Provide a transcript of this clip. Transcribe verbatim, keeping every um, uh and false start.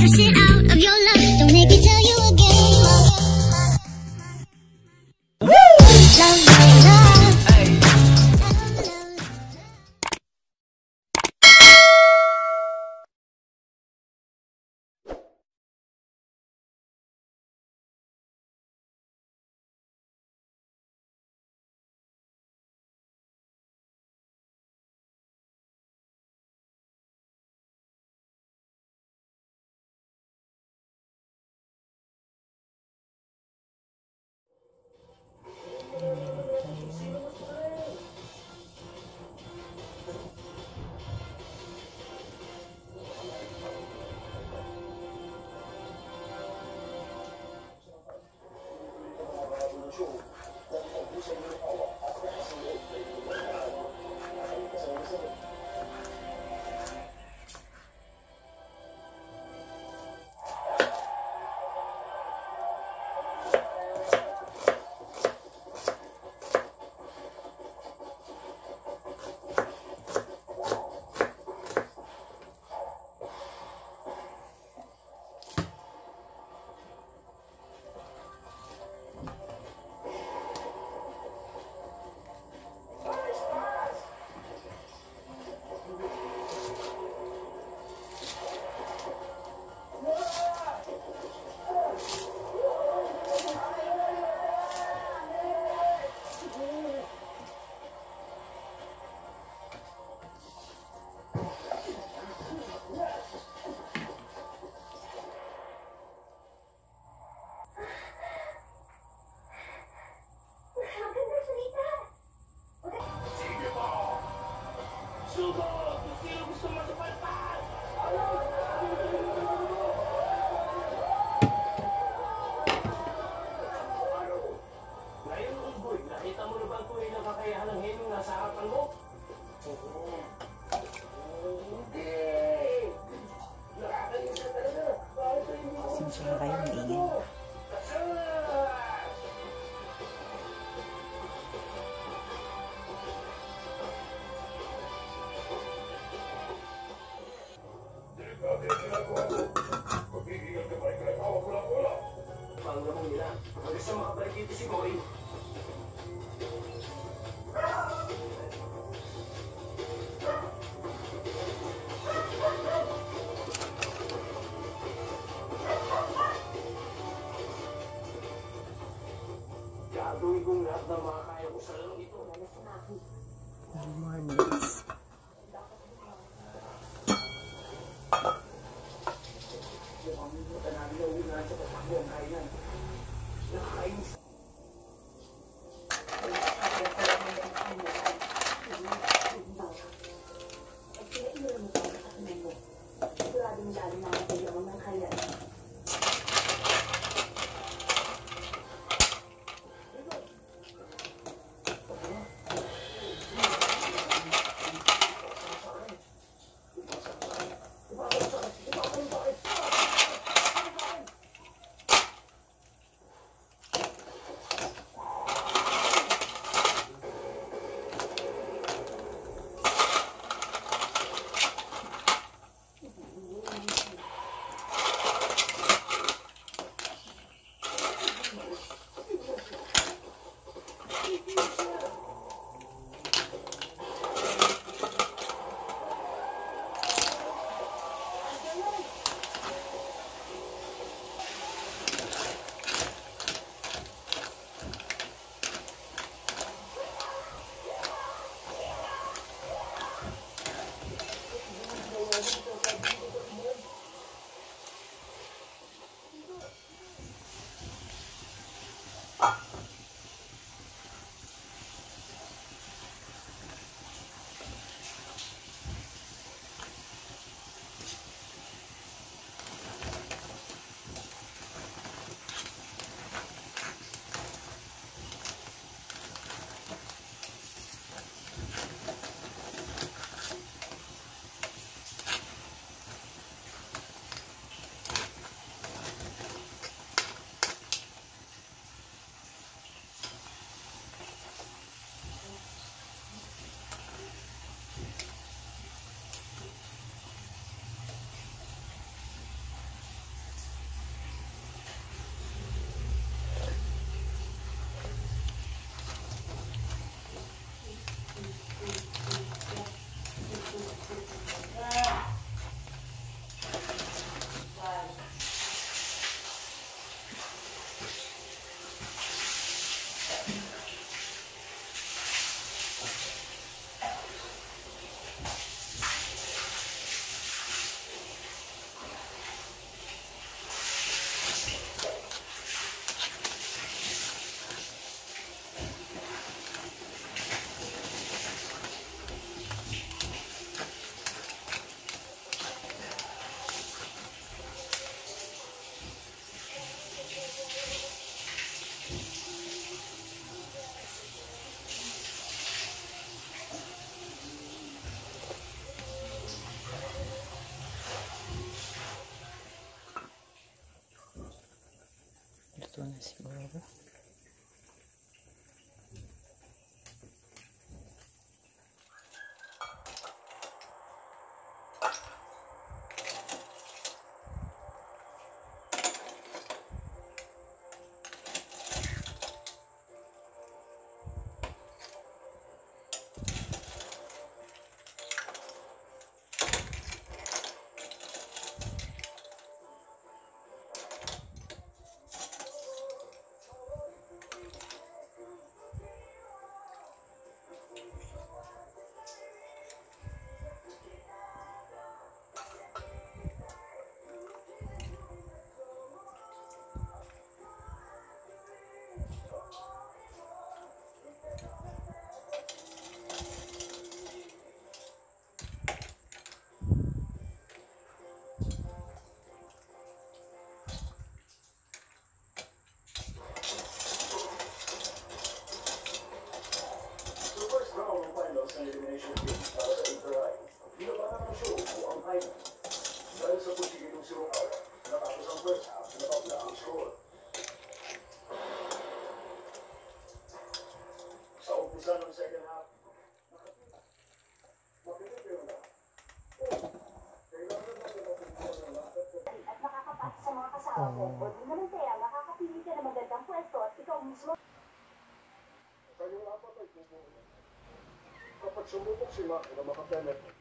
shit out of your love. Don't make me tell you again. Woo! Love, love, love. Hey. Gagawin kong lahat ng mga kaya ko sa lalong ito. Mornings. Luto na siguro. So first round ng finals ng elimination game para sa Inter-I. Binabahan ng show ang Island. Dahil sa pusigitong si Rocal, natapos ang first half na napapla ang score. Sa umpisa ng second half, makikipiro na. Kailangan na pinapagpunan ng lahat. At nakakapasok sa mga kasama mo. O di naman kaya makakapili ka ng magandang pwesto at ikaw mismo. Kanyang apat ay pupunan. Kapag sumubok si Mac na makapenet,